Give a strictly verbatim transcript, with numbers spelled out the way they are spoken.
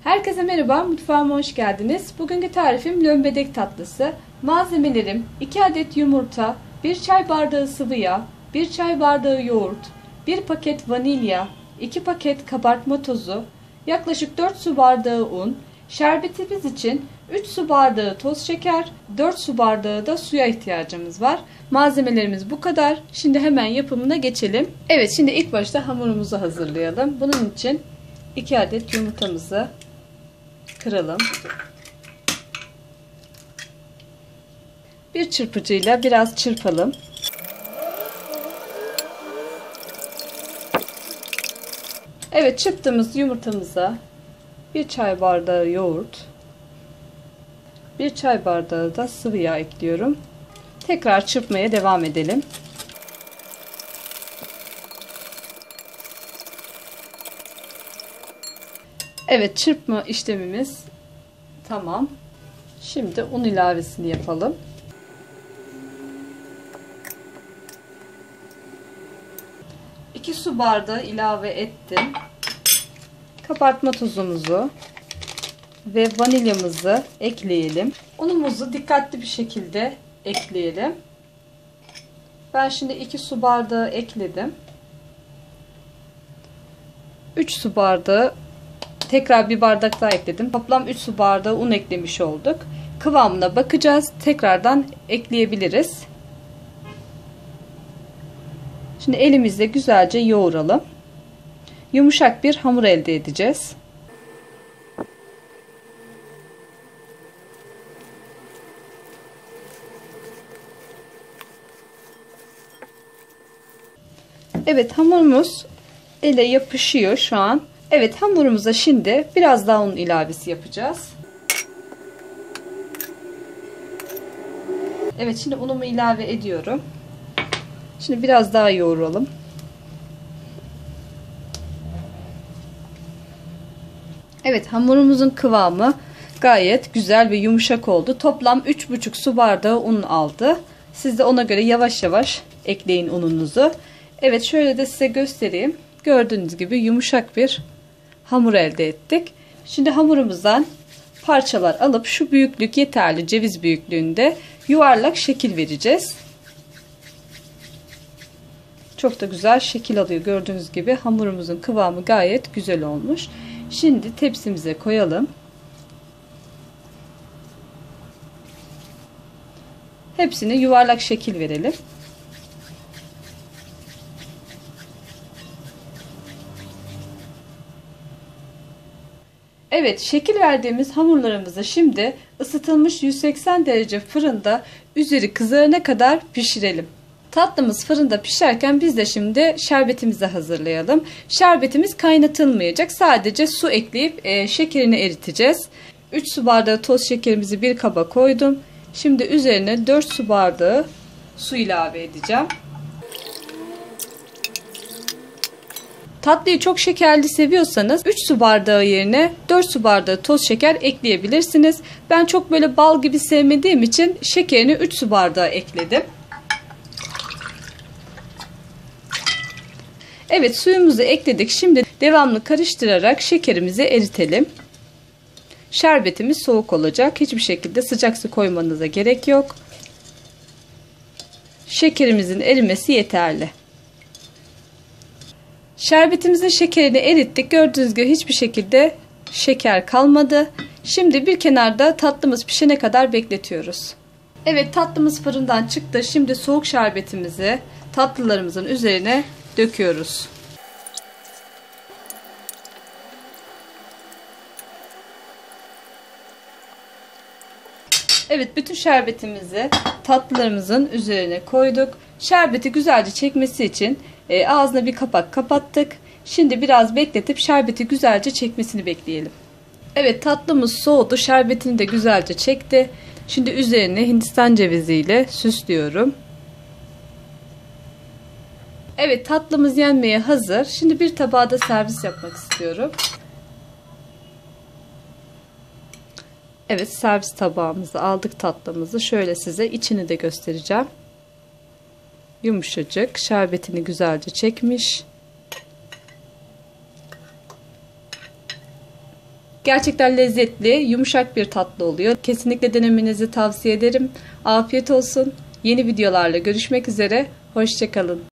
Herkese merhaba, mutfağıma hoş geldiniz. Bugünkü tarifim lömbedek tatlısı. Malzemelerim iki adet yumurta, bir çay bardağı sıvı yağ, bir çay bardağı yoğurt, bir paket vanilya, iki paket kabartma tozu, yaklaşık dört su bardağı un, şerbetimiz için üç su bardağı toz şeker, dört su bardağı da suya ihtiyacımız var. Malzemelerimiz bu kadar. Şimdi hemen yapımına geçelim. Evet, şimdi ilk başta hamurumuzu hazırlayalım. Bunun için iki adet yumurtamızı kıralım. Bir çırpıcıyla biraz çırpalım. Evet, çırptığımız yumurtamıza bir çay bardağı yoğurt, bir çay bardağı da sıvı yağ ekliyorum. Tekrar çırpmaya devam edelim. Evet, çırpma işlemimiz tamam. Şimdi un ilavesini yapalım. iki su bardağı ilave ettim. Kabartma tozumuzu ve vanilyamızı ekleyelim. Unumuzu dikkatli bir şekilde ekleyelim. Ben şimdi iki su bardağı ekledim. üç su bardağı tekrar bir bardak daha ekledim. Toplam üç su bardağı un eklemiş olduk. Kıvamına bakacağız. Tekrardan ekleyebiliriz. Şimdi elimizle güzelce yoğuralım. Yumuşak bir hamur elde edeceğiz. Evet, hamurumuz ele yapışıyor şu an. Evet, hamurumuza şimdi biraz daha un ilavesi yapacağız. Evet, şimdi unumu ilave ediyorum. Şimdi biraz daha yoğuralım. Evet, hamurumuzun kıvamı gayet güzel ve yumuşak oldu. Toplam üç buçuk su bardağı un aldı. Siz de ona göre yavaş yavaş ekleyin ununuzu. Evet, şöyle de size göstereyim. Gördüğünüz gibi yumuşak bir hamur elde ettik. Şimdi hamurumuzdan parçalar alıp şu büyüklük yeterli, ceviz büyüklüğünde yuvarlak şekil vereceğiz. Çok da güzel şekil alıyor. Gördüğünüz gibi hamurumuzun kıvamı gayet güzel olmuş. Şimdi tepsimize koyalım. Hepsini yuvarlak şekil verelim. Evet, şekil verdiğimiz hamurlarımızı şimdi ısıtılmış yüz seksen derece fırında üzeri kızarana kadar pişirelim. Tatlımız fırında pişerken biz de şimdi şerbetimizi hazırlayalım. Şerbetimiz kaynatılmayacak. Sadece su ekleyip e, şekerini eriteceğiz. üç su bardağı toz şekerimizi bir kaba koydum. Şimdi üzerine dört su bardağı su ilave edeceğim. Tatlıyı çok şekerli seviyorsanız üç su bardağı yerine dört su bardağı toz şeker ekleyebilirsiniz. Ben çok böyle bal gibi sevmediğim için şekerini üç su bardağı ekledim. Evet, suyumuzu ekledik. Şimdi devamlı karıştırarak şekerimizi eritelim. Şerbetimiz soğuk olacak. Hiçbir şekilde sıcak su koymanıza gerek yok. Şekerimizin erimesi yeterli. Şerbetimizin şekerini erittik. Gördüğünüz gibi hiçbir şekilde şeker kalmadı. Şimdi bir kenarda tatlımız pişene kadar bekletiyoruz. Evet, tatlımız fırından çıktı. Şimdi soğuk şerbetimizi tatlılarımızın üzerine döküyoruz. Evet, bütün şerbetimizi tatlılarımızın üzerine koyduk. Şerbeti güzelce çekmesi için e, ağzına bir kapak kapattık. Şimdi biraz bekletip şerbeti güzelce çekmesini bekleyelim. Evet, tatlımız soğudu. Şerbetini de güzelce çekti. Şimdi üzerine Hindistan cevizi ile süslüyorum. Evet, tatlımız yenmeye hazır. Şimdi bir tabağa da servis yapmak istiyorum. Evet, servis tabağımızı aldık tatlımızı. Şöyle size içini de göstereceğim. Yumuşacık, şerbetini güzelce çekmiş. Gerçekten lezzetli, yumuşak bir tatlı oluyor. Kesinlikle denemenizi tavsiye ederim. Afiyet olsun. Yeni videolarla görüşmek üzere. Hoşça kalın.